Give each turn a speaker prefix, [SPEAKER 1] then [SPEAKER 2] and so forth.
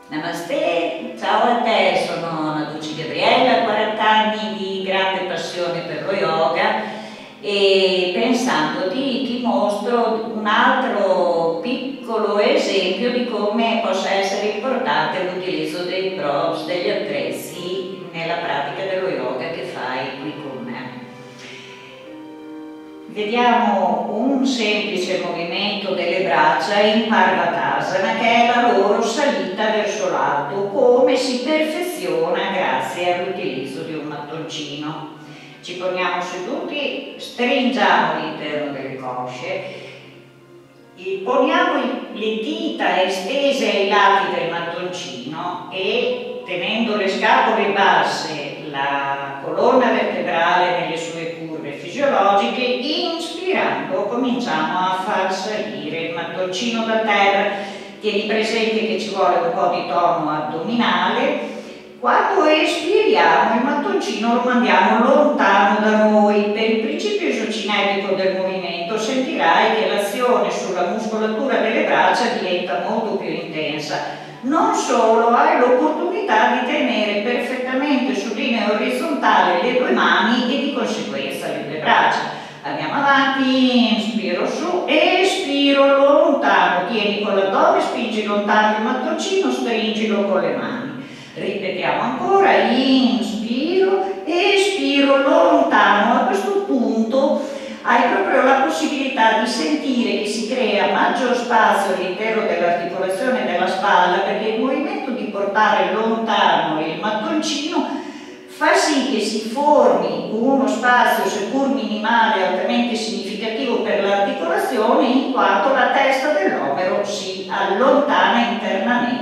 [SPEAKER 1] Namaste, ciao a te, sono Naducci Gabriella, 40 anni di grande passione per lo yoga e pensando ti mostro un altro piccolo esempio di come possa essere importante l'utilizzo dei props, degli attrezzi nella pratica dello yoga che fai qui con me. Vediamo un semplice movimento delle braccia in Parvatasana, che è la loro salita verso l'alto, come si perfeziona grazie all'utilizzo di un mattoncino. Ci poniamo seduti, stringiamo l'interno delle cosce, poniamo le dita estese ai lati del mattoncino e, tenendo le scapole basse, la colonna vertebrale nelle sue curve fisiologiche, inspirando cominciamo a far salire il mattoncino da terra. Tieni presente che ci vuole un po' di tono addominale. Quando espiriamo il mattoncino lo mandiamo lontano da noi. Per il principio isocinetico del movimento sentirai che l'azione sulla muscolatura delle braccia diventa molto più intensa. Non solo, hai l'opportunità di tenere perfettamente su linea orizzontale le due mani e di conseguenza le due braccia. Andiamo avanti, inspiro su, espiro lontano, tieni con l'addome, spingi lontano il mattoncino, stringilo con le mani. Ripetiamo ancora, inspiro, espiro lontano. A questo punto hai proprio la possibilità di sentire che si crea maggior spazio all'interno dell'articolazione della spalla, perché il movimento di portare lontano il mattoncino fa sì che si formi uno spazio, seppur minimale, altamente significativo per l'articolazione, in quanto la testa dell'omero si allontana internamente